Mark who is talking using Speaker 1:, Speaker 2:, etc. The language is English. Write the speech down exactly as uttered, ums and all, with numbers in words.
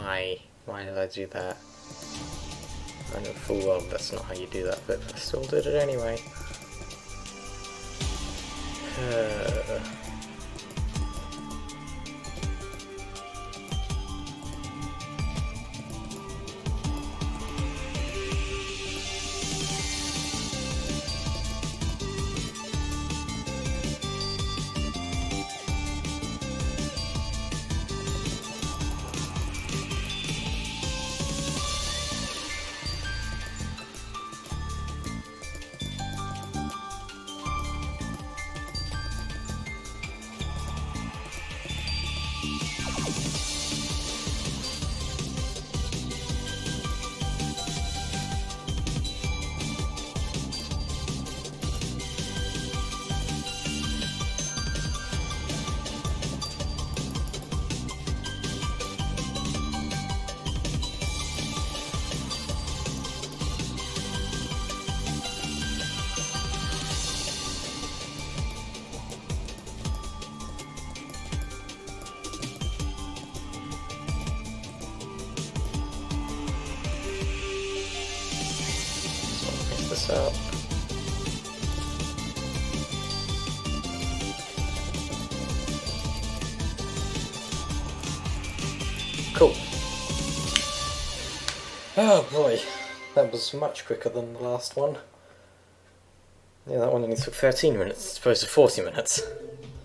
Speaker 1: Why? Why did I do that? I know full well that's not how you do that, but I still did it anyway. Uh... This up. Cool. Oh boy, that was much quicker than the last one. Yeah, that one only took thirteen minutes as opposed to forty minutes.